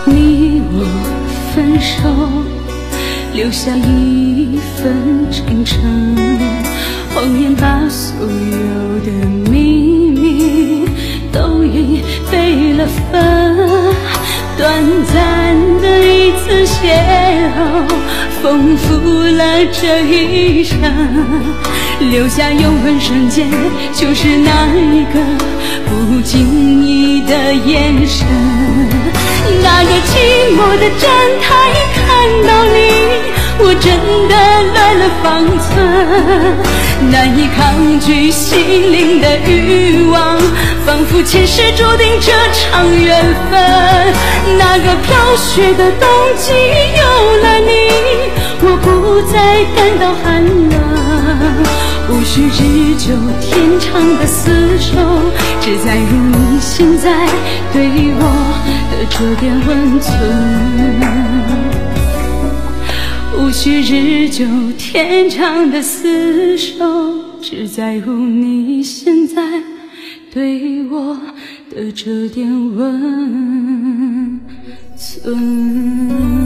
你我分手，留下一份真诚，谎言把所有的秘密都已备了份。短暂的一次邂逅，丰富了这一生，留下永恒瞬间，就是那一个不经意的眼神。那个寂寞的站台看到你，我真的乱了方寸，难以抗拒心灵的欲望，仿佛前世注定这场缘分。那个飘雪的冬季有了你，我不再感到寒冷，无需日久天长的厮守，只在乎你现在对我的这点温存。无需日久天长的厮守，只在乎你现在对我的这点温存。